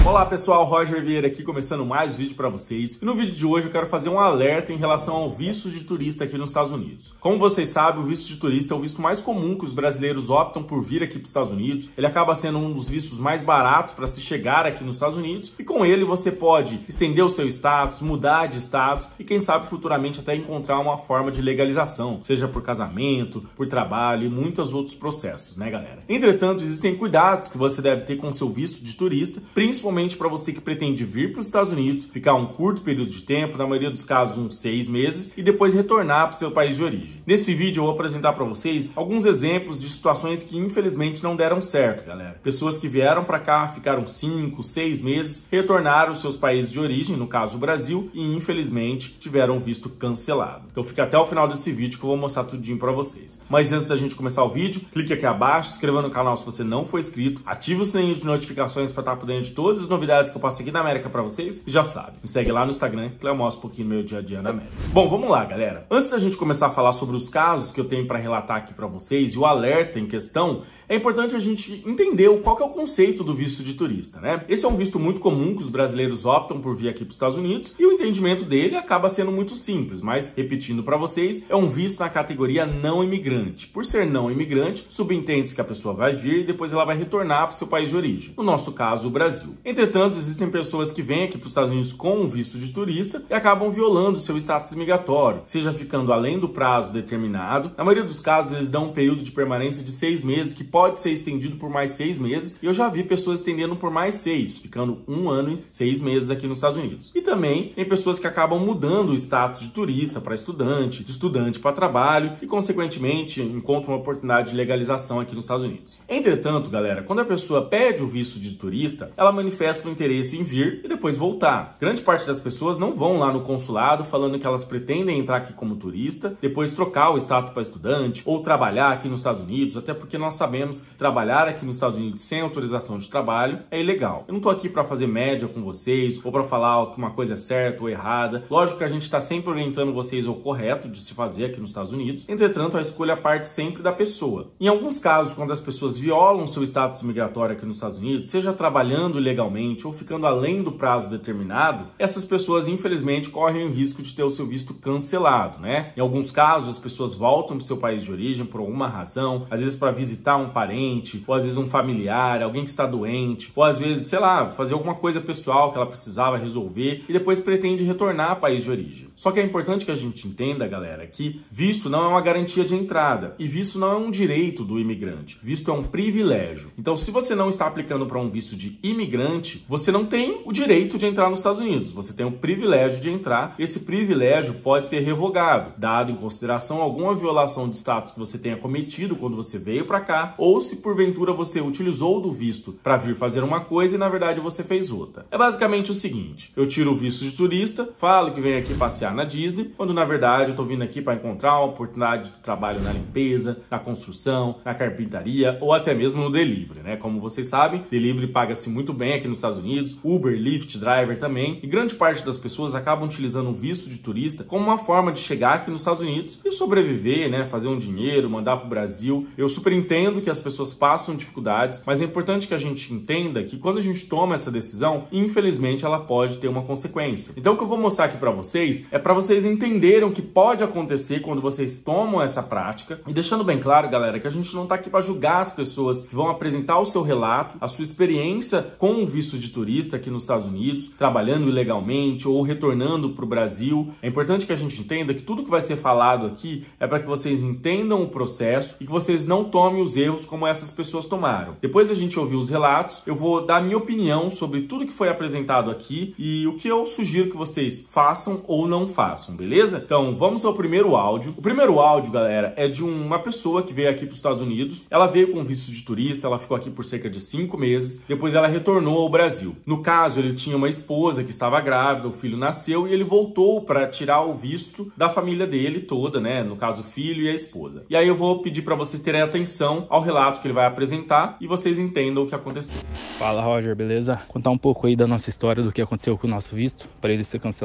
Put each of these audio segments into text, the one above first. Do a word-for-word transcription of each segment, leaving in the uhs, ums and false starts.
Olá pessoal, Roger Vieira aqui, começando mais vídeo para vocês. E no vídeo de hoje eu quero fazer um alerta em relação ao visto de turista aqui nos Estados Unidos. Como vocês sabem, o visto de turista é o visto mais comum que os brasileiros optam por vir aqui para os Estados Unidos. Ele acaba sendo um dos vistos mais baratos para se chegar aqui nos Estados Unidos. E com ele você pode estender o seu status, mudar de status e quem sabe futuramente até encontrar uma forma de legalização, seja por casamento, por trabalho e muitos outros processos, né galera? Entretanto, existem cuidados que você deve ter com o seu visto de turista, principalmente para você que pretende vir para os Estados Unidos, ficar um curto período de tempo, na maioria dos casos uns seis meses, e depois retornar para o seu país de origem. Nesse vídeo eu vou apresentar para vocês alguns exemplos de situações que infelizmente não deram certo, galera. Pessoas que vieram para cá, ficaram cinco, seis meses, retornaram aos seus países de origem, no caso o Brasil, e infelizmente tiveram o visto cancelado. Então fica até o final desse vídeo que eu vou mostrar tudinho para vocês. Mas antes da gente começar o vídeo, clique aqui abaixo, se inscreva no canal se você não for inscrito, ative o sininho de notificações para estar por dentro de todas as novidades que eu passo aqui na América para vocês, e já sabe, me segue lá no Instagram que eu mostro um pouquinho do meu dia a dia na América. Bom, vamos lá, galera. Antes da gente começar a falar sobre os casos que eu tenho para relatar aqui para vocês e o alerta em questão, é importante a gente entender qual que é o conceito do visto de turista, né? Esse é um visto muito comum que os brasileiros optam por vir aqui para os Estados Unidos e o entendimento dele acaba sendo muito simples, mas repetindo para vocês, é um visto na categoria não imigrante. Por ser não imigrante, subentende-se que a pessoa vai vir e depois ela vai retornar para o seu país de origem, no nosso caso, o Brasil. Entretanto, existem pessoas que vêm aqui para os Estados Unidos com um visto de turista e acabam violando seu status migratório, seja ficando além do prazo determinado. Na maioria dos casos, eles dão um período de permanência de seis meses, que pode ser estendido por mais seis meses, e eu já vi pessoas estendendo por mais seis, ficando um ano e seis meses aqui nos Estados Unidos. E também tem pessoas que acabam mudando o status de turista para estudante, de estudante para trabalho, e consequentemente encontram uma oportunidade de legalização aqui nos Estados Unidos. Entretanto, galera, quando a pessoa pede o visto de turista, ela manifesta o interesse em vir e depois voltar. Grande parte das pessoas não vão lá no consulado falando que elas pretendem entrar aqui como turista, depois trocar o status para estudante ou trabalhar aqui nos Estados Unidos, até porque nós sabemos que trabalhar aqui nos Estados Unidos sem autorização de trabalho é ilegal. Eu não tô aqui para fazer média com vocês ou para falar que uma coisa é certa ou errada. Lógico que a gente está sempre orientando vocês ao correto de se fazer aqui nos Estados Unidos. Entretanto, a escolha parte sempre da pessoa. Em alguns casos, quando as pessoas violam seu status migratório aqui nos Estados Unidos, seja trabalhando ilegalmente ou ficando além do prazo determinado, essas pessoas infelizmente correm o risco de ter o seu visto cancelado, né? Em alguns casos as pessoas voltam para o seu país de origem por alguma razão, às vezes para visitar um parente, ou às vezes um familiar, alguém que está doente, ou às vezes, sei lá, fazer alguma coisa pessoal que ela precisava resolver e depois pretende retornar ao país de origem. Só que é importante que a gente entenda, galera, que visto não é uma garantia de entrada e visto não é um direito do imigrante. Visto é um privilégio. Então, se você não está aplicando para um visto de imigrante, você não tem o direito de entrar nos Estados Unidos, você tem o privilégio de entrar. Esse privilégio pode ser revogado, dado em consideração alguma violação de status que você tenha cometido quando você veio para cá, ou se porventura você utilizou do visto para vir fazer uma coisa e na verdade você fez outra. É basicamente o seguinte: eu tiro o visto de turista, falo que venho aqui passear na Disney, quando na verdade eu tô vindo aqui para encontrar uma oportunidade de trabalho na limpeza, na construção, na carpintaria ou até mesmo no delivery, né? Como vocês sabem, delivery paga-se muito bem aqui nos Estados Unidos, Uber, Lyft, Driver também, e grande parte das pessoas acabam utilizando o visto de turista como uma forma de chegar aqui nos Estados Unidos e sobreviver, né? Fazer um dinheiro, mandar para o Brasil. Eu super entendo que as pessoas passam dificuldades, mas é importante que a gente entenda que quando a gente toma essa decisão, infelizmente ela pode ter uma consequência. Então o que eu vou mostrar aqui para vocês é para vocês entenderem o que pode acontecer quando vocês tomam essa prática, e deixando bem claro, galera, que a gente não tá aqui para julgar as pessoas que vão apresentar o seu relato, a sua experiência com o visto de turista aqui nos Estados Unidos, trabalhando ilegalmente ou retornando para o Brasil. É importante que a gente entenda que tudo que vai ser falado aqui é para que vocês entendam o processo e que vocês não tomem os erros como essas pessoas tomaram. Depois da gente ouvir os relatos, eu vou dar a minha opinião sobre tudo que foi apresentado aqui e o que eu sugiro que vocês façam ou não façam, beleza? Então, vamos ao primeiro áudio. O primeiro áudio, galera, é de uma pessoa que veio aqui para os Estados Unidos. Ela veio com visto de turista, ela ficou aqui por cerca de cinco meses, depois ela retornou ao Brasil. No caso, ele tinha uma esposa que estava grávida, o filho nasceu e ele voltou para tirar o visto da família dele toda, né? No caso, o filho e a esposa. E aí eu vou pedir para vocês terem atenção ao relato que ele vai apresentar e vocês entendam o que aconteceu. Fala, Roger, beleza? Contar um pouco aí da nossa história, do que aconteceu com o nosso visto, para ele ser cancelado.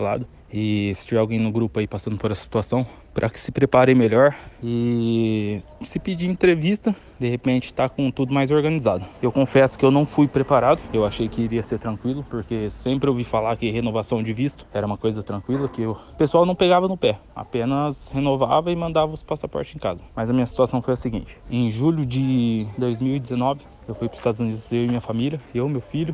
E se tiver alguém no grupo aí passando por essa situação, para que se preparem melhor e se pedir entrevista, de repente tá com tudo mais organizado. Eu confesso que eu não fui preparado, eu achei que iria ser tranquilo, porque sempre ouvi falar que renovação de visto era uma coisa tranquila, que o pessoal não pegava no pé, apenas renovava e mandava os passaportes em casa. Mas a minha situação foi a seguinte: em julho de dois mil e dezenove, eu fui para os Estados Unidos, eu e minha família, eu, meu filho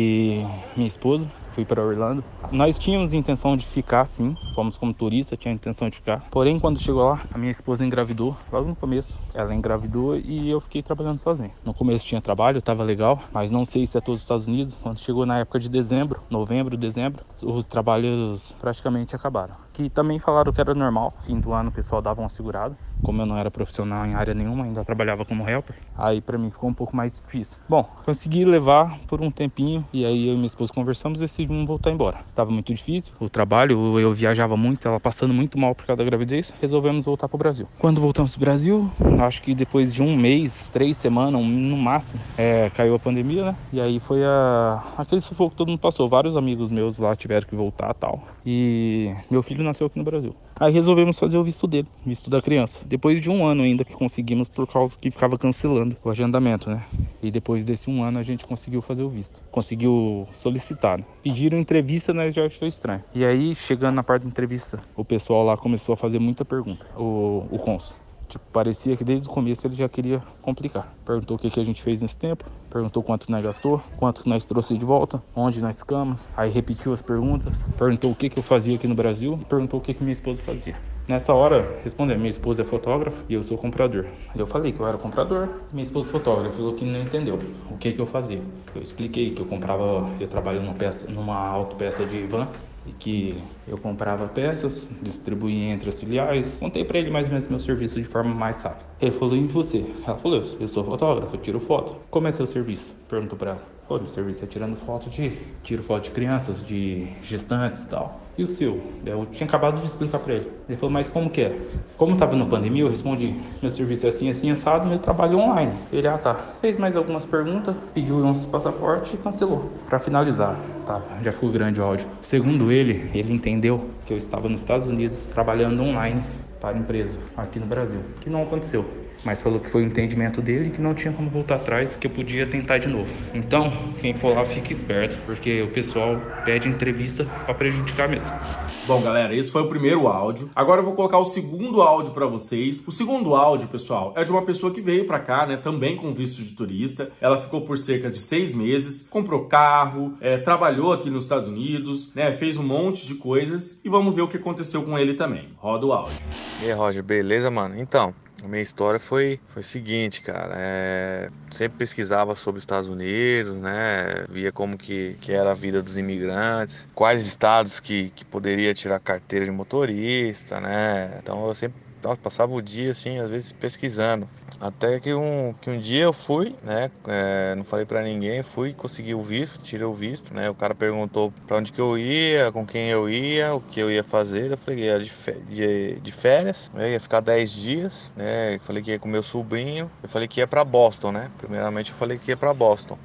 e minha esposa. Fui para Orlando. Nós tínhamos intenção de ficar, sim. Fomos como turista, tinha intenção de ficar. Porém, quando chegou lá, a minha esposa engravidou. Logo no começo, ela engravidou e eu fiquei trabalhando sozinho. No começo tinha trabalho, tava legal, mas não sei se é todos os Estados Unidos. Quando chegou na época de dezembro, novembro, dezembro, os trabalhos praticamente acabaram. Que também falaram que era normal. Fim do ano o pessoal dava uma segurada. Como eu não era profissional em área nenhuma, ainda trabalhava como helper, aí pra mim ficou um pouco mais difícil. Bom, consegui levar por um tempinho e aí eu e minha esposa conversamos e decidimos voltar embora. Tava muito difícil o trabalho, eu viajava muito, ela passando muito mal por causa da gravidez, resolvemos voltar pro Brasil. Quando voltamos pro Brasil, acho que depois de um mês, três semanas, um, no máximo, é, caiu a pandemia, né? E aí foi a... aquele sufoco que todo mundo passou. Vários amigos meus lá tiveram que voltar e tal. E meu filho nasceu aqui no Brasil. Aí resolvemos fazer o visto dele, visto da criança. Depois de um ano ainda que conseguimos, por causa que ficava cancelando o agendamento, né? E depois desse um ano a gente conseguiu fazer o visto. Conseguiu solicitar, né? Pediram entrevista, né? Já achou estranho. E aí, chegando na parte da entrevista, o pessoal lá começou a fazer muita pergunta. O, o cônsul. Tipo, parecia que desde o começo ele já queria complicar. Perguntou o que, que a gente fez nesse tempo, perguntou quanto nós gastou, quanto nós trouxe de volta, onde nós ficamos. Aí repetiu as perguntas, perguntou o que, que eu fazia aqui no Brasil e perguntou o que, que minha esposa fazia. Nessa hora, respondeu, minha esposa é fotógrafa e eu sou comprador. Eu falei que eu era comprador, minha esposa é fotógrafa, falou que não entendeu o que, que eu fazia. Eu expliquei que eu comprava, eu trabalho numa, peça, numa autopeça de van, e que eu comprava peças, distribuía entre as filiais. Contei pra ele mais ou menos meu serviço de forma mais rápida. Ele falou, e você? Ela falou, eu sou fotógrafo, eu tiro foto. Como é seu serviço? Perguntou pra ela. Pô, meu serviço é tirando foto de... Tiro foto de crianças, de gestantes e tal. E o seu? Eu tinha acabado de explicar pra ele. Ele falou, mas como que é? Como tava na pandemia, eu respondi, meu serviço é assim, assim, assado, meu trabalho é online. Ele, ah tá. Fez mais algumas perguntas, pediu uns passaportes e cancelou. Pra finalizar, tá, já ficou grande o áudio. Segundo ele, ele entendeu que eu estava nos Estados Unidos trabalhando online para a empresa aqui no Brasil, que não aconteceu. Mas falou que foi o entendimento dele e que não tinha como voltar atrás, que eu podia tentar de novo. Então, quem for lá, fique esperto, porque o pessoal pede entrevista para prejudicar mesmo. Bom, galera, esse foi o primeiro áudio. Agora eu vou colocar o segundo áudio para vocês. O segundo áudio, pessoal, é de uma pessoa que veio para cá, né, também com visto de turista. Ela ficou por cerca de seis meses, comprou carro, é, trabalhou aqui nos Estados Unidos, né, fez um monte de coisas. E vamos ver o que aconteceu com ele também. Roda o áudio. E aí, Roger, beleza, mano? Então, a minha história foi, foi o seguinte, cara, é, sempre pesquisava sobre os Estados Unidos, né, via como que, que era a vida dos imigrantes, quais estados que, que poderia tirar carteira de motorista, né, então eu sempre nossa, passava o dia, assim, às vezes pesquisando. Até que um, que um dia eu fui, né, é, não falei pra ninguém, fui, consegui o visto, tirei o visto, né, o cara perguntou pra onde que eu ia, com quem eu ia, o que eu ia fazer, eu falei que ia de, de, de férias, né, ia ficar dez dias, né, eu falei que ia com meu sobrinho, eu falei que ia pra Boston, né, primeiramente eu falei que ia pra Boston,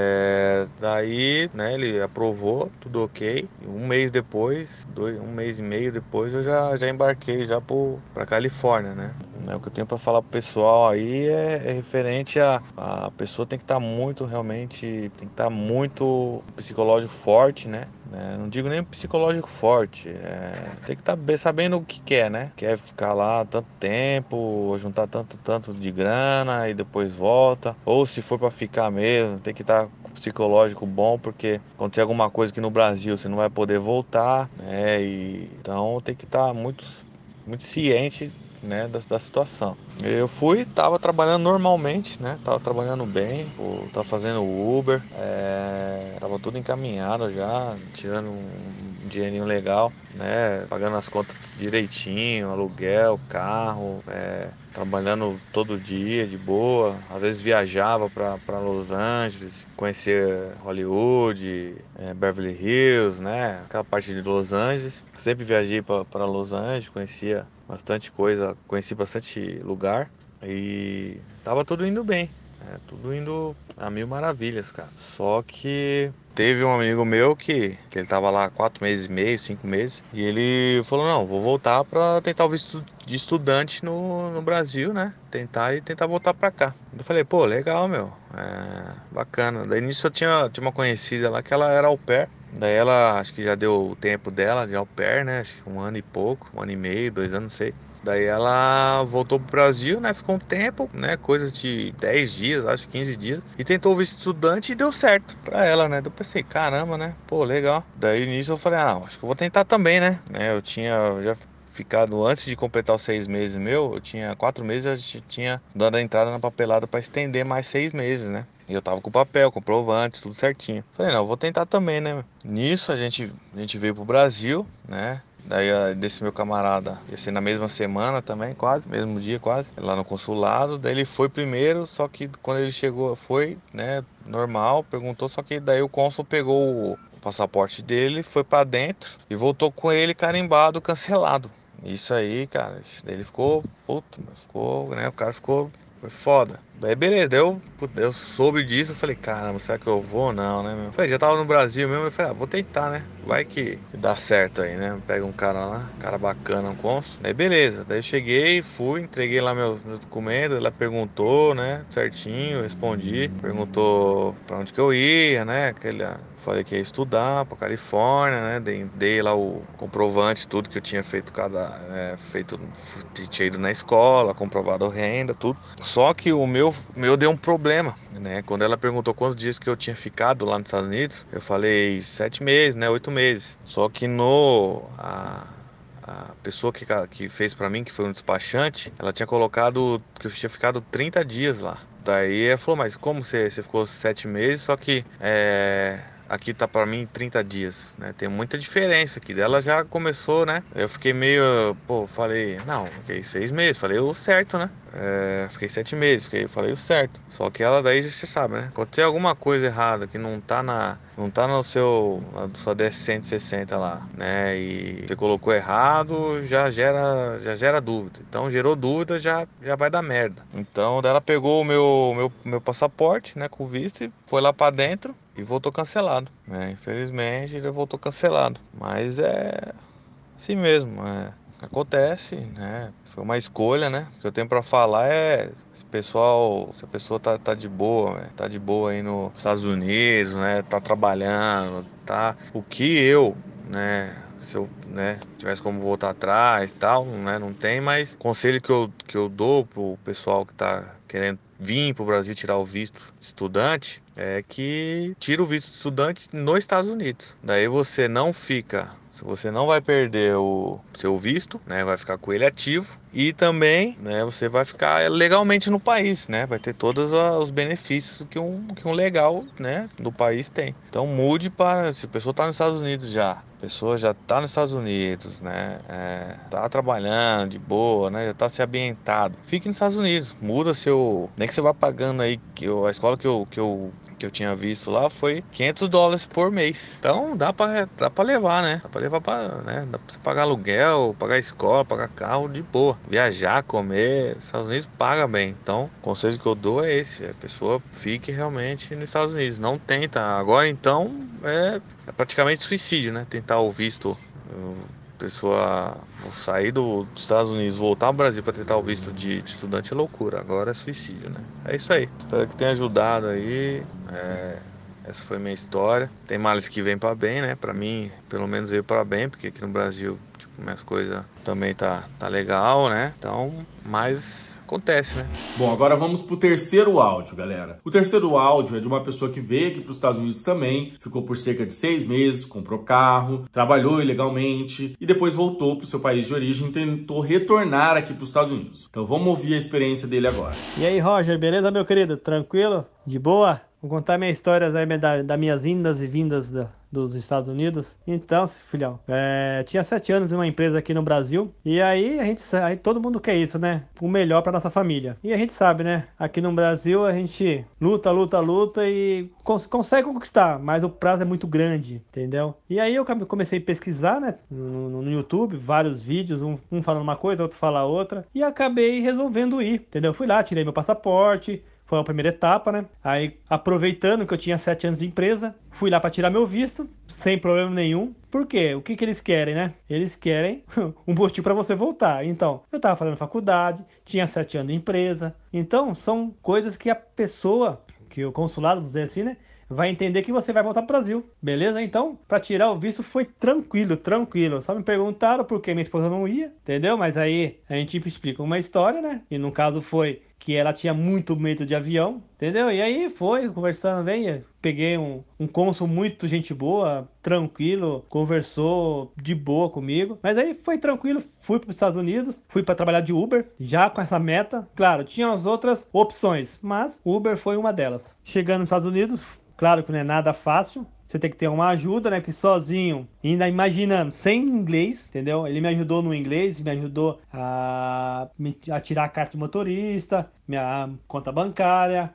é, daí, né, ele aprovou, tudo ok, um mês depois, dois, um mês e meio depois eu já, já embarquei já pro, pra Califórnia, né. É, o que eu tenho para falar pro pessoal aí é, é referente a a pessoa tem que estar tá muito realmente, tem que estar tá muito psicológico forte, né? É, não digo nem psicológico forte, é, tem que estar tá sabendo o que quer, né? Quer ficar lá tanto tempo, juntar tanto tanto de grana e depois volta, ou se for para ficar mesmo, tem que estar tá com psicológico bom, porque acontecer alguma coisa aqui no Brasil você não vai poder voltar, né? E então tem que estar tá muito muito ciente, né, da, da situação. Eu fui, tava trabalhando normalmente, né, tava trabalhando bem, pô, tava fazendo Uber, é, tava tudo encaminhado já, tirando um dinheirinho legal, né, pagando as contas direitinho, aluguel, carro, é, trabalhando todo dia de boa, às vezes viajava para Los Angeles, conhecer Hollywood, é, Beverly Hills, né, aquela parte de Los Angeles, sempre viajei para Los Angeles, conhecia bastante coisa, conheci bastante lugar e tava tudo indo bem. É tudo indo a mil maravilhas, cara. Só que teve um amigo meu que, que ele tava lá quatro meses e meio, cinco meses, e ele falou, não, vou voltar pra tentar o visto de estudante no, no Brasil, né? Tentar e tentar voltar pra cá. Eu falei, pô, legal, meu. É, bacana. Daí nisso eu tinha, tinha uma conhecida lá que ela era au pair. Daí ela, acho que já deu o tempo dela de au pair, né? Acho que um ano e pouco, um ano e meio, dois anos, não sei. Daí ela voltou pro Brasil, né? Ficou um tempo, né? Coisas de dez dias, acho quinze dias. E tentou o visto estudante e deu certo pra ela, né? Eu pensei, caramba, né? Pô, legal. Daí nisso eu falei, ah, acho que eu vou tentar também, né? né? Eu tinha já ficado, antes de completar os seis meses meu, eu tinha quatro meses, eu já tinha dado a entrada na papelada pra estender mais seis meses, né? E eu tava com o papel, comprovante, tudo certinho. Falei, não, eu vou tentar também, né? Nisso a gente, a gente veio pro Brasil, né? Daí desse meu camarada, ia ser na mesma semana também, quase, mesmo dia quase, lá no consulado. Daí ele foi primeiro, só que quando ele chegou, foi, né, normal, perguntou, só que daí o cônsul pegou o, o passaporte dele, foi pra dentro e voltou com ele carimbado, cancelado. Isso aí, cara, daí ele ficou, puto, ficou, né, o cara ficou, foi foda. Daí beleza, daí eu, eu soube disso, eu falei, caramba, será que eu vou ou não, né, meu? Falei, já tava no Brasil mesmo, eu falei, ah, vou tentar, né? Vai que, que dá certo aí, né? Pega um cara lá, um cara bacana, um cônsul. Daí beleza, daí eu cheguei, fui, entreguei lá meu, meu documento, ela perguntou, né, certinho, respondi. Perguntou pra onde que eu ia, né, aquele... Falei que ia estudar pra Califórnia, né? Dei, dei lá o comprovante, tudo que eu tinha feito, cada, é, feito, tinha ido na escola, comprovado renda, tudo. Só que o meu, meu deu um problema, né? Quando ela perguntou quantos dias que eu tinha ficado lá nos Estados Unidos, eu falei sete meses, né? Oito meses. Só que no... A, a pessoa que, que fez pra mim, que foi um despachante, ela tinha colocado que eu tinha ficado trinta dias lá. Daí ela falou, mas como você, você ficou sete meses, só que é, aqui tá pra mim trinta dias, né? Tem muita diferença aqui. Dela já começou, né? Eu fiquei meio, pô, falei, não, fiquei seis meses, falei o certo, né? É, fiquei sete meses, fiquei, falei o certo. Só que ela daí, você sabe, né? Quando tem alguma coisa errada que não tá na, não tá no seu, na sua D S cento e sessenta lá, né? E você colocou errado, já gera, já gera dúvida. Então gerou dúvida, já, já vai dar merda. Então daí ela pegou o meu, meu, meu passaporte, né? Com visto e foi lá pra dentro e voltou cancelado, né? Infelizmente ele voltou cancelado. Mas é assim mesmo, é. Acontece, né? Foi uma escolha, né? O que eu tenho pra falar é se o pessoal, se a pessoa tá, tá de boa, né? Tá de boa aí nos Estados Unidos, né? Tá trabalhando, tá. O que eu, né? Se eu, né, tivesse como voltar atrás e tal, né? Não tem, mas conselho que eu, que eu dou pro pessoal que tá querendo vir pro Brasil tirar o visto de estudante é que tira o visto de estudante nos Estados Unidos. Daí você não fica, se você não vai perder o seu visto, né, vai ficar com ele ativo e também, né, você vai ficar legalmente no país, né, vai ter todos os benefícios que um, que um legal, né, do país tem. Então mude para, se a pessoa está nos Estados Unidos já, a pessoa já está nos Estados Unidos, né, é, tá trabalhando de boa, né, já está se ambientado, fique nos Estados Unidos, muda seu, nem que você vá pagando aí, que eu, a escola que eu, que eu que eu tinha visto lá foi quinhentos dólares por mês. Então dá pra, dá pra levar, né? Dá pra levar pra, né? Dá pra você pagar aluguel, pagar escola, pagar carro de boa. Viajar, comer, os Estados Unidos paga bem. Então, o conselho que eu dou é esse. A pessoa fique realmente nos Estados Unidos. Não tenta. Agora então é, é praticamente suicídio, né? Tentar o visto. Eu, pessoa sair do, dos Estados Unidos, voltar ao Brasil para tentar o visto de, de estudante é loucura. Agora é suicídio, né? É isso aí. Espero que tenha ajudado aí. É, essa foi minha história. Tem males que vêm para bem, né? Para mim, pelo menos veio para bem, porque aqui no Brasil, tipo, minhas coisas também tá, tá legal, né? Então, mas acontece, né? Bom, agora vamos pro terceiro áudio, galera. O terceiro áudio é de uma pessoa que veio aqui para os Estados Unidos também, ficou por cerca de seis meses, comprou carro, trabalhou ilegalmente e depois voltou pro seu país de origem e tentou retornar aqui para os Estados Unidos. Então vamos ouvir a experiência dele agora. E aí, Roger, beleza, meu querido? Tranquilo? De boa? Vou contar minha história das da minhas indas e vindas da, dos Estados Unidos. Então, filhão, é, tinha sete anos em uma empresa aqui no Brasil. E aí, a gente, aí todo mundo quer isso, né? O melhor para nossa família. E a gente sabe, né? Aqui no Brasil, a gente luta, luta, luta e cons consegue conquistar. Mas o prazo é muito grande, entendeu? E aí, eu comecei a pesquisar, né? No, no YouTube, vários vídeos. Um, um falando uma coisa, outro fala outra. E acabei resolvendo ir, entendeu? Fui lá, tirei meu passaporte. Foi a primeira etapa, né? Aí, aproveitando que eu tinha sete anos de empresa, fui lá para tirar meu visto, sem problema nenhum. Por quê? O que que eles querem, né? Eles querem um motivo para você voltar. Então, eu estava fazendo faculdade, tinha sete anos de empresa. Então, são coisas que a pessoa, que o consulado, vamos dizer assim, né? Vai entender que você vai voltar pro Brasil, beleza? Então, para tirar o visto foi tranquilo, tranquilo. Só me perguntaram por que minha esposa não ia, entendeu? Mas aí a gente explica uma história, né? E no caso foi que ela tinha muito medo de avião, entendeu? E aí foi, conversando bem, peguei um, um cônsul muito gente boa, tranquilo, conversou de boa comigo. Mas aí foi tranquilo, fui para os Estados Unidos, fui para trabalhar de Uber, já com essa meta. Claro, tinha as outras opções, mas Uber foi uma delas. Chegando nos Estados Unidos, claro que não é nada fácil. Você tem que ter uma ajuda, né? Que sozinho, ainda imaginando, sem inglês, entendeu? Ele me ajudou no inglês, me ajudou a, a tirar a carta de motorista, minha conta bancária,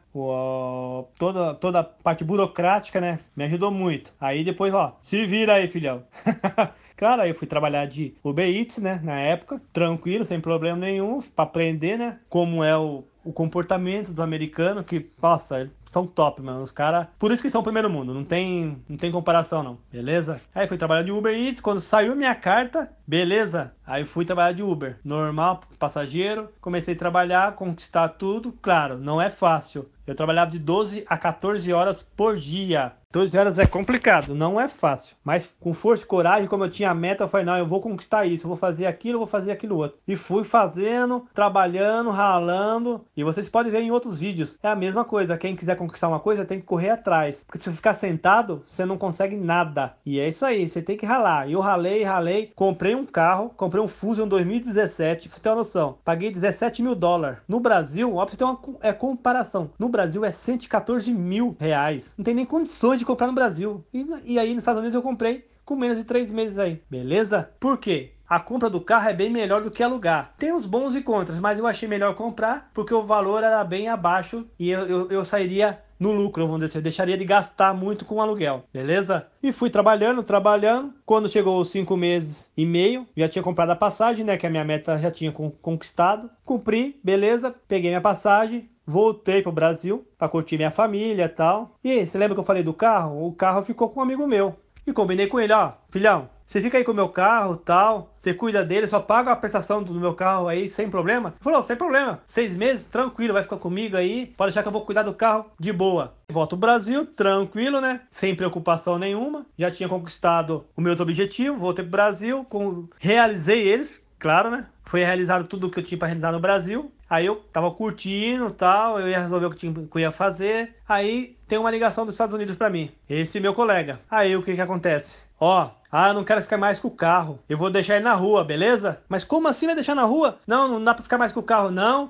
o, toda, toda a parte burocrática, né? Me ajudou muito. Aí depois, ó, se vira aí, filhão. Claro, aí eu fui trabalhar de Uber Eats, né? Na época, tranquilo, sem problema nenhum, para aprender, né? Como é o, o comportamento dos americanos, que, nossa, são top, mano. Os caras. Por isso que são o primeiro mundo. Não tem, não tem comparação, não. Beleza? Aí fui trabalhar de Uber Eats. Quando saiu minha carta, beleza. Aí fui trabalhar de Uber. Normal, passageiro. Comecei a trabalhar, conquistar tudo. Claro, não é fácil. Eu trabalhava de doze a quatorze horas por dia. doze horas é complicado, não é fácil. Mas com força e coragem, como eu tinha a meta, eu falei, não, eu vou conquistar isso, eu vou fazer aquilo, eu vou fazer aquilo outro. E fui fazendo, trabalhando, ralando. E vocês podem ver em outros vídeos. É a mesma coisa, quem quiser conquistar uma coisa tem que correr atrás. Porque se você ficar sentado, você não consegue nada. E é isso aí, você tem que ralar. E eu ralei, ralei, comprei um carro, comprei um Fusion dois mil e dezessete, pra você ter uma noção. Paguei dezessete mil dólares. No Brasil, ó, pra você ter uma é, comparação. No Brasil é cento e quatorze mil reais. Não tem nem condições de comprar no Brasil. E, e aí nos Estados Unidos eu comprei com menos de três meses aí. Beleza? Por quê? A compra do carro é bem melhor do que alugar. Tem os bons e contras, mas eu achei melhor comprar porque o valor era bem abaixo e eu, eu, eu sairia no lucro, vamos dizer assim. Eu deixaria de gastar muito com aluguel, beleza? E fui trabalhando, trabalhando. Quando chegou os cinco meses e meio, já tinha comprado a passagem, né? Que a minha meta já tinha conquistado. Cumpri, beleza? Peguei minha passagem. Voltei pro Brasil para curtir minha família e tal. E aí, você lembra que eu falei do carro? O carro ficou com um amigo meu. E combinei com ele, ó, filhão, você fica aí com o meu carro e tal, você cuida dele, só paga a prestação do meu carro aí sem problema. Ele falou, sem problema, seis meses, tranquilo, vai ficar comigo aí, pode deixar que eu vou cuidar do carro de boa. Volto ao Brasil, tranquilo, né, sem preocupação nenhuma, já tinha conquistado o meu outro objetivo, voltei pro Brasil, com... realizei eles, claro, né, foi realizado tudo o que eu tinha para realizar no Brasil. Aí eu tava curtindo e tal, eu ia resolver o que, tinha, que eu ia fazer. Aí tem uma ligação dos Estados Unidos pra mim. Esse meu colega. Aí o que que acontece? Ó, ah, eu não quero ficar mais com o carro. Eu vou deixar ele na rua, beleza? Mas como assim vai deixar na rua? Não, não dá pra ficar mais com o carro não.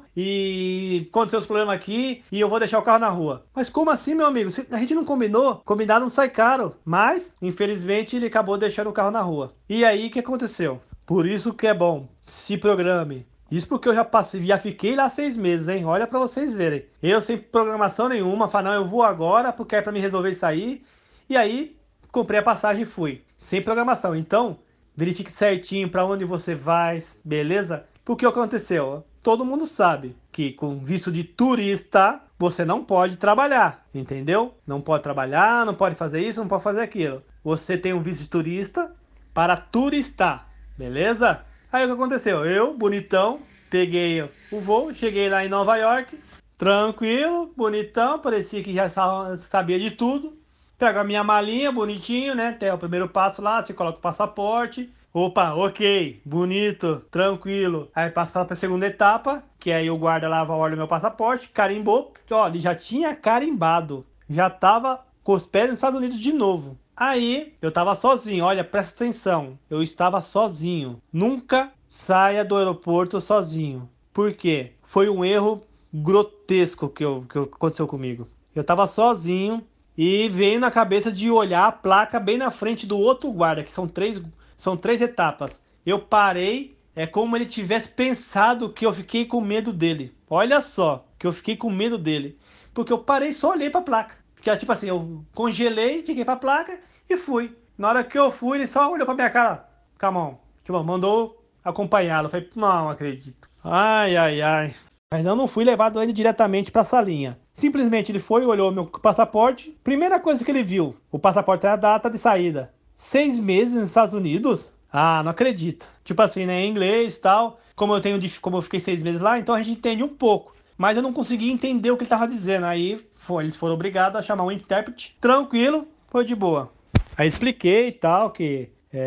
E aconteceu os problemas aqui e eu vou deixar o carro na rua. Mas como assim, meu amigo? A gente não combinou. Combinado não sai caro. Mas, infelizmente, ele acabou deixando o carro na rua. E aí, o que aconteceu? Por isso que é bom, se programe. Isso porque eu já passei, já fiquei lá seis meses, hein? Olha pra vocês verem. Eu sem programação nenhuma, falei, não, eu vou agora porque é pra me resolver isso aí. E aí, comprei a passagem e fui. Sem programação. Então, verifique certinho pra onde você vai, beleza? Porque o que aconteceu? Todo mundo sabe que com visto de turista, você não pode trabalhar, entendeu? Não pode trabalhar, não pode fazer isso, não pode fazer aquilo. Você tem um visto de turista para turistar, beleza? Aí o que aconteceu? Eu, bonitão, peguei o voo, cheguei lá em Nova York, tranquilo, bonitão, parecia que já sabia de tudo. Pego a minha malinha, bonitinho, né? Tem o primeiro passo lá, você coloca o passaporte. Opa, ok, bonito, tranquilo. Aí passa para a segunda etapa, que aí o guarda lava, olha o meu passaporte, carimbou. Ó, ele já tinha carimbado, já tava com os pés nos Estados Unidos de novo. Aí, eu tava sozinho, olha, presta atenção, eu estava sozinho. Nunca saia do aeroporto sozinho. Por quê? Foi um erro grotesco que, eu, que aconteceu comigo. Eu tava sozinho e veio na cabeça de olhar a placa bem na frente do outro guarda, que são três, são três etapas. Eu parei, é como ele tivesse pensado que eu fiquei com medo dele. Olha só, que eu fiquei com medo dele. Porque eu parei, só olhei pra placa. Porque, tipo assim, eu congelei, fiquei pra placa e fui. Na hora que eu fui, ele só olhou pra minha cara. Come on. Tipo, mandou acompanhá-lo. Eu falei, não acredito. Ai, ai, ai. Mas eu não fui levado ele diretamente para a salinha. Simplesmente ele foi, olhou meu passaporte. Primeira coisa que ele viu, o passaporte é a data de saída. Seis meses nos Estados Unidos? Ah, não acredito. Tipo assim, né, em inglês e tal. Como eu, tenho, como eu fiquei seis meses lá, então a gente entende um pouco. Mas eu não conseguia entender o que ele estava dizendo. Aí foi, eles foram obrigados a chamar um intérprete. Tranquilo, foi de boa. Aí expliquei e tal, que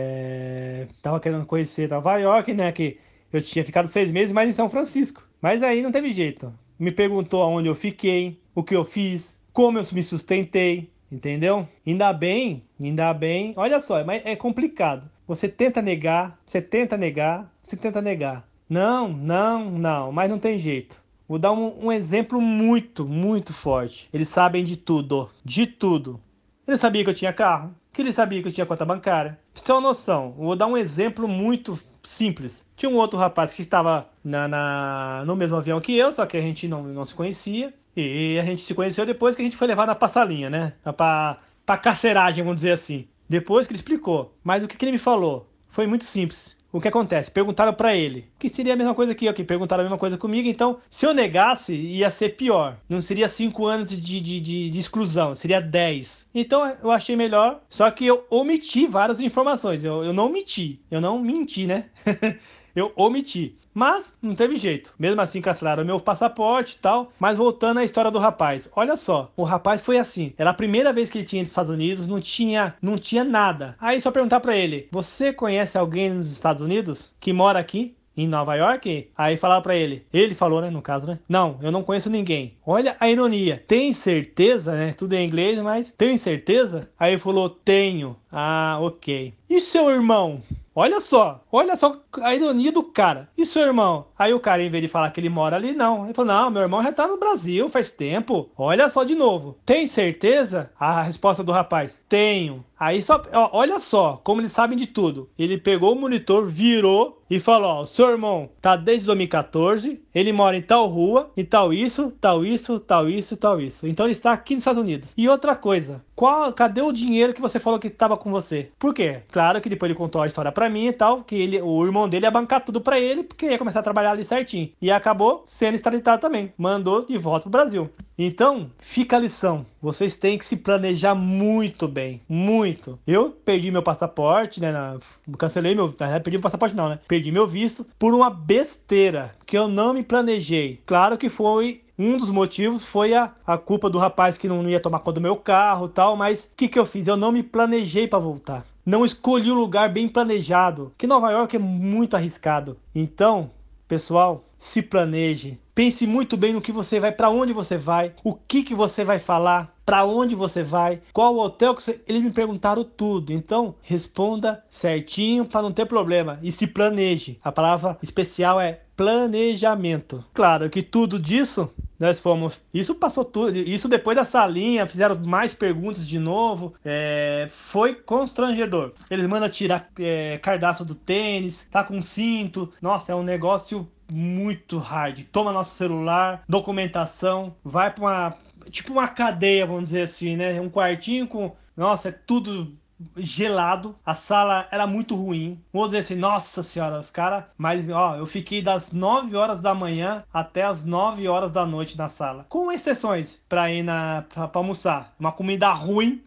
é, tava querendo conhecer Nova York, né? Que eu tinha ficado seis meses, mas em São Francisco. Mas aí não teve jeito. Me perguntou aonde eu fiquei, o que eu fiz, como eu me sustentei, entendeu? Ainda bem, ainda bem. Olha só, mas é complicado. Você tenta negar, você tenta negar, você tenta negar. Não, não, não, mas não tem jeito. Vou dar um, um exemplo muito, muito forte. Eles sabem de tudo, de tudo. Ele sabia que eu tinha carro, que ele sabia que eu tinha conta bancária. Pra você ter uma noção, vou dar um exemplo muito simples. Tinha um outro rapaz que estava na, na, no mesmo avião que eu, só que a gente não, não se conhecia. E a gente se conheceu depois que a gente foi levar na passalinha, né? Pra, pra carceragem, vamos dizer assim. Depois que ele explicou. Mas o que, que ele me falou? Foi muito simples. O que acontece? Perguntaram pra ele, que seria a mesma coisa que eu, que perguntaram a mesma coisa comigo, então se eu negasse, ia ser pior. Não seria cinco anos de, de, de, de exclusão, seria dez. Então eu achei melhor, só que eu omiti várias informações, eu, eu não omiti, eu não menti, né? Eu omiti. Mas não teve jeito. Mesmo assim, cancelaram meu passaporte e tal. Mas voltando à história do rapaz. Olha só. O rapaz foi assim. Era a primeira vez que ele tinha ido para os Estados Unidos. Não tinha, não tinha nada. Aí só perguntar para ele. Você conhece alguém nos Estados Unidos que mora aqui? Em Nova York? Aí falava pra ele. Ele falou, né? No caso, né? Não, eu não conheço ninguém. Olha a ironia. Tem certeza, né? Tudo em inglês, mas tem certeza? Aí ele falou, tenho. Ah, ok. E seu irmão? Olha só, olha só a ironia do cara. E seu irmão? Aí o cara, em vez de falar que ele mora ali, não. Ele falou, não, meu irmão já tá no Brasil faz tempo. Olha só de novo. Tem certeza? A resposta do rapaz, tenho. Aí só, ó, olha só como eles sabem de tudo. Ele pegou o monitor, virou e falou, ó, seu irmão tá desde dois mil e quatorze, ele mora em tal rua, e tal isso, tal isso, tal isso, tal isso. Então ele está aqui nos Estados Unidos. E outra coisa, qual, cadê o dinheiro que você falou que estava com você? Por quê? Claro que depois ele contou a história pra mim e tal, que ele, o irmão dele ia bancar tudo pra ele, porque ia começar a trabalhar ali certinho. E acabou sendo extraditado também. Mandou de volta pro Brasil. Então, fica a lição. Vocês têm que se planejar muito bem. Muito. Eu perdi meu passaporte, né? Na, cancelei meu... Na verdade, perdi meu passaporte não, né? Perdi meu visto por uma besteira. Que eu não me planejei. Claro que foi... Um dos motivos foi a, a culpa do rapaz que não ia tomar conta do meu carro e tal. Mas o que, que eu fiz? Eu não me planejei para voltar. Não escolhi o lugar bem planejado. Que Nova York é muito arriscado. Então, pessoal, se planeje. Pense muito bem no que você vai, para onde você vai, o que, que você vai falar, para onde você vai, qual o hotel que você... Eles me perguntaram tudo, então responda certinho para não ter problema e se planeje. A palavra especial é planejamento. Claro que tudo disso nós fomos... Isso passou tudo, isso depois da salinha, fizeram mais perguntas de novo, é... foi constrangedor. Eles mandam tirar é, cardaço do tênis, tá com cinto, nossa, é um negócio... muito hard. Toma nosso celular, documentação, vai para uma, tipo uma cadeia, vamos dizer assim, né? Um quartinho com, nossa, é tudo gelado. A sala era muito ruim. Vou dizer assim, nossa senhora, os caras, mas ó, eu fiquei das nove horas da manhã até as nove horas da noite na sala, com exceções para ir na para almoçar. Uma comida ruim.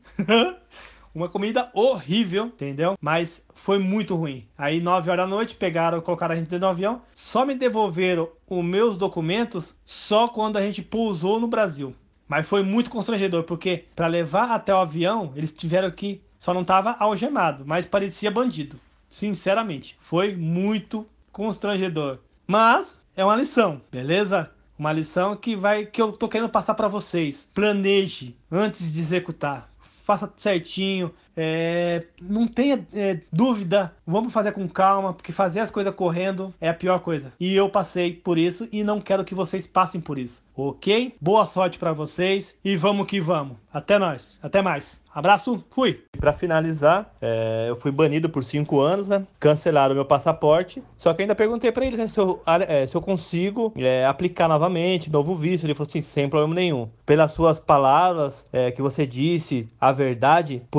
Uma comida horrível, entendeu? Mas foi muito ruim. Aí, nove horas da noite, pegaram, colocaram a gente dentro do avião. Só me devolveram os meus documentos só quando a gente pousou no Brasil. Mas foi muito constrangedor, porque para levar até o avião, eles tiveram que... Só não tava algemado, mas parecia bandido. Sinceramente, foi muito constrangedor. Mas é uma lição, beleza? Uma lição que, vai, que eu tô querendo passar para vocês. Planeje antes de executar. Faça certinho, é, não tenha é, dúvida, vamos fazer com calma, porque fazer as coisas correndo é a pior coisa. E eu passei por isso e não quero que vocês passem por isso, ok? Boa sorte para vocês e vamos que vamos. Até nós, até mais. Abraço, fui! Para finalizar, é, eu fui banido por cinco anos, né? Cancelaram meu passaporte. Só que ainda perguntei para ele, né, se, eu, é, se eu consigo é, aplicar novamente, novo visto. Ele falou assim, sem problema nenhum. Pelas suas palavras, é, que você disse a verdade, por isso que você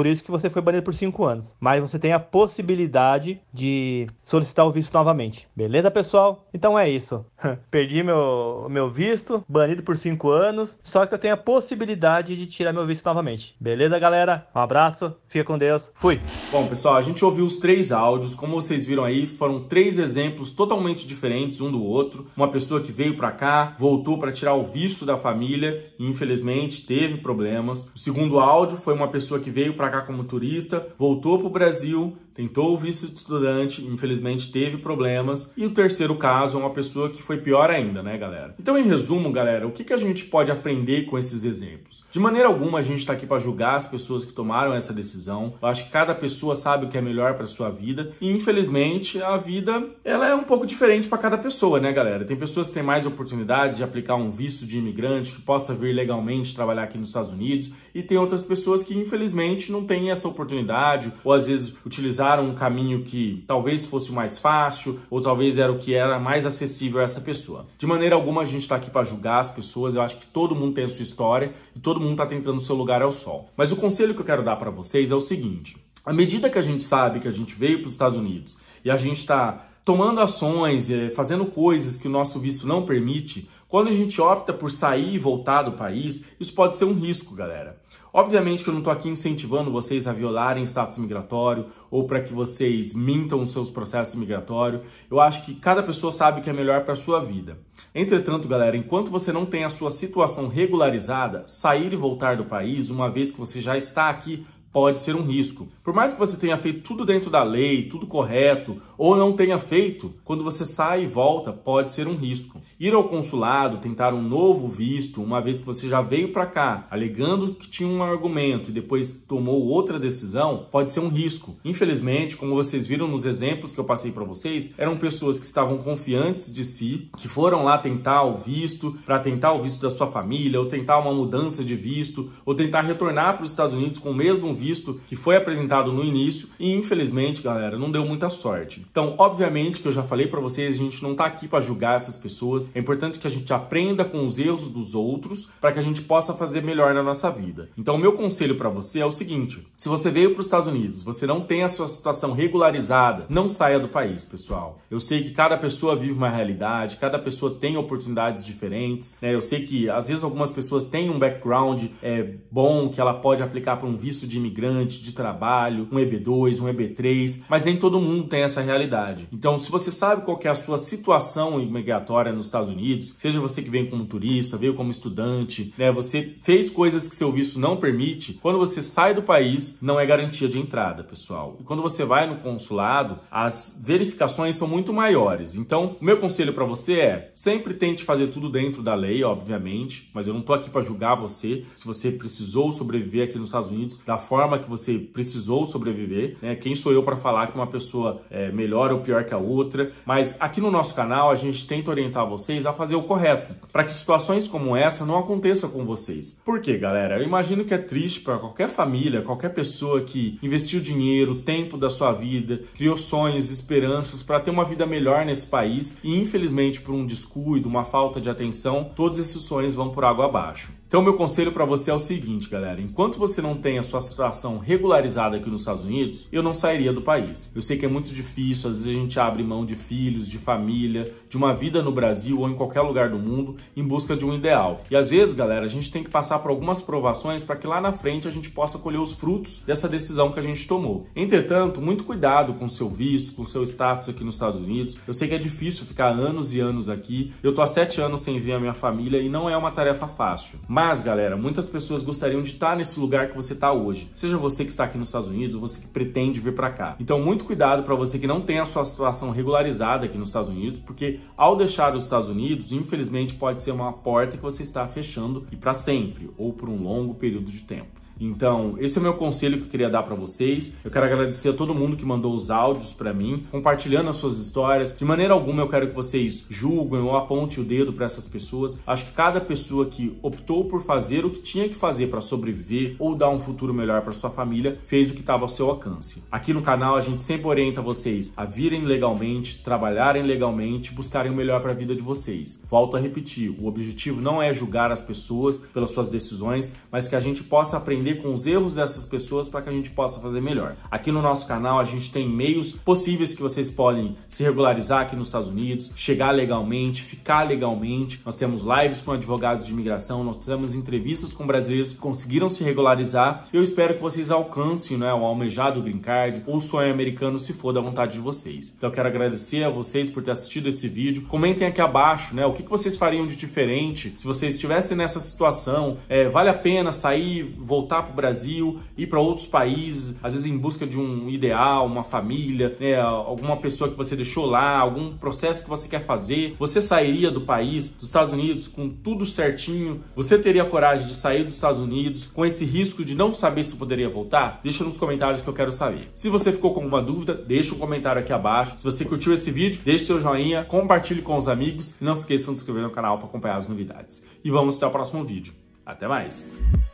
você foi banido por cinco anos. Mas você tem a possibilidade de solicitar o visto novamente. Beleza, pessoal? Então é isso. Perdi meu, meu visto, banido por cinco anos. Só que eu tenho a possibilidade de tirar meu visto novamente. Beleza, galera? Um abraço. Fica com Deus. Fui. Bom, pessoal, a gente ouviu os três áudios. Como vocês viram aí, foram três exemplos totalmente diferentes um do outro. Uma pessoa que veio para cá, voltou para tirar o visto da família e infelizmente teve problemas. O segundo áudio foi uma pessoa que veio para cá como turista, voltou para o Brasil, tentou o visto de estudante, infelizmente teve problemas. E o terceiro caso é uma pessoa que foi pior ainda, né, galera? Então, em resumo, galera, o que, que a gente pode aprender com esses exemplos? De maneira alguma, a gente está aqui para julgar as pessoas que tomaram essa decisão. Eu acho que cada pessoa sabe o que é melhor para sua vida. E, infelizmente, a vida ela é um pouco diferente para cada pessoa, né, galera? Tem pessoas que têm mais oportunidades de aplicar um visto de imigrante que possa vir legalmente trabalhar aqui nos Estados Unidos. E tem outras pessoas que, infelizmente, não têm essa oportunidade ou, às vezes, utilizaram um caminho que talvez fosse o mais fácil ou talvez era o que era mais acessível a essa pessoa. De maneira alguma, a gente está aqui para julgar as pessoas. Eu acho que todo mundo tem a sua história e todo mundo está tentando o seu lugar ao sol. Mas o conselho que eu quero dar para vocês é o seguinte: à medida que a gente sabe que a gente veio para os Estados Unidos e a gente está tomando ações, fazendo coisas que o nosso visto não permite, quando a gente opta por sair e voltar do país, isso pode ser um risco, galera. Obviamente que eu não estou aqui incentivando vocês a violarem status migratório ou para que vocês mintam os seus processos migratórios. Eu acho que cada pessoa sabe o que é melhor para a sua vida. Entretanto, galera, enquanto você não tem a sua situação regularizada, sair e voltar do país, uma vez que você já está aqui, pode ser um risco. Por mais que você tenha feito tudo dentro da lei, tudo correto, ou não tenha feito, quando você sai e volta, pode ser um risco. Ir ao consulado, tentar um novo visto, uma vez que você já veio para cá, alegando que tinha um argumento e depois tomou outra decisão, pode ser um risco. Infelizmente, como vocês viram nos exemplos que eu passei para vocês, eram pessoas que estavam confiantes de si, que foram lá tentar o visto, para tentar o visto da sua família, ou tentar uma mudança de visto, ou tentar retornar para os Estados Unidos com o mesmo visto que foi apresentado no início e, infelizmente, galera, não deu muita sorte. Então, obviamente que eu já falei para vocês, a gente não tá aqui para julgar essas pessoas. É importante que a gente aprenda com os erros dos outros para que a gente possa fazer melhor na nossa vida. Então, o meu conselho para você é o seguinte: se você veio para os Estados Unidos, você não tem a sua situação regularizada, não saia do país, pessoal. Eu sei que cada pessoa vive uma realidade, cada pessoa tem oportunidades diferentes, né? Eu sei que, às vezes, algumas pessoas têm um background é, bom que ela pode aplicar para um visto de imigrante, de trabalho, um E B dois, um E B três, mas nem todo mundo tem essa realidade. Então, se você sabe qual que é a sua situação imigratória nos Estados Unidos, seja você que vem como turista, veio como estudante, né, você fez coisas que seu visto não permite, quando você sai do país, não é garantia de entrada, pessoal. E quando você vai no consulado, as verificações são muito maiores. Então, o meu conselho para você é, sempre tente fazer tudo dentro da lei, obviamente, mas eu não tô aqui para julgar você, se você precisou sobreviver aqui nos Estados Unidos da forma que você precisou sobreviver, né? Quem sou eu para falar que uma pessoa é melhor ou pior que a outra? Mas aqui no nosso canal a gente tenta orientar vocês a fazer o correto, para que situações como essa não aconteçam com vocês. Por quê, galera? Eu imagino que é triste para qualquer família, qualquer pessoa que investiu dinheiro, tempo da sua vida, criou sonhos, esperanças para ter uma vida melhor nesse país e, infelizmente, por um descuido, uma falta de atenção, todos esses sonhos vão por água abaixo. Então, meu conselho para você é o seguinte, galera: enquanto você não tem a sua situação regularizada aqui nos Estados Unidos, eu não sairia do país. Eu sei que é muito difícil, às vezes a gente abre mão de filhos, de família, de uma vida no Brasil ou em qualquer lugar do mundo em busca de um ideal. E às vezes, galera, a gente tem que passar por algumas provações para que lá na frente a gente possa colher os frutos dessa decisão que a gente tomou. Entretanto, muito cuidado com o seu visto, com o seu status aqui nos Estados Unidos. Eu sei que é difícil ficar anos e anos aqui. Eu tô há sete anos sem ver a minha família e não é uma tarefa fácil. Mas, galera, muitas pessoas gostariam de estar nesse lugar que você está hoje. Seja você que está aqui nos Estados Unidos ou você que pretende vir para cá. Então, muito cuidado para você que não tem a sua situação regularizada aqui nos Estados Unidos, porque ao deixar os Estados Unidos, infelizmente, pode ser uma porta que você está fechando e para sempre, ou por um longo período de tempo. Então, esse é o meu conselho que eu queria dar para vocês. Eu quero agradecer a todo mundo que mandou os áudios para mim, compartilhando as suas histórias. De maneira alguma eu quero que vocês julguem ou apontem o dedo para essas pessoas. Acho que cada pessoa que optou por fazer o que tinha que fazer para sobreviver ou dar um futuro melhor para sua família, fez o que estava ao seu alcance. Aqui no canal a gente sempre orienta vocês a virem legalmente, trabalharem legalmente, buscarem o melhor para a vida de vocês. Volto a repetir, o objetivo não é julgar as pessoas pelas suas decisões, mas que a gente possa aprender aprender com os erros dessas pessoas para que a gente possa fazer melhor. Aqui no nosso canal a gente tem meios possíveis que vocês podem se regularizar aqui nos Estados Unidos, chegar legalmente, ficar legalmente. Nós temos lives com advogados de imigração, nós temos entrevistas com brasileiros que conseguiram se regularizar. Eu espero que vocês alcancem, né, o almejado green card ou o sonho americano, se for da vontade de vocês. Então eu quero agradecer a vocês por ter assistido esse vídeo. Comentem aqui abaixo, né, o que vocês fariam de diferente se vocês estivessem nessa situação. É, vale a pena sair, voltar para o Brasil, ir para outros países, às vezes em busca de um ideal, uma família, né, alguma pessoa que você deixou lá, algum processo que você quer fazer. Você sairia do país, dos Estados Unidos, com tudo certinho? Você teria coragem de sair dos Estados Unidos com esse risco de não saber se poderia voltar? Deixa nos comentários que eu quero saber. Se você ficou com alguma dúvida, deixa um comentário aqui abaixo. Se você curtiu esse vídeo, deixe seu joinha, compartilhe com os amigos e não se esqueçam de se inscrever no canal para acompanhar as novidades. E vamos até o próximo vídeo. Até mais!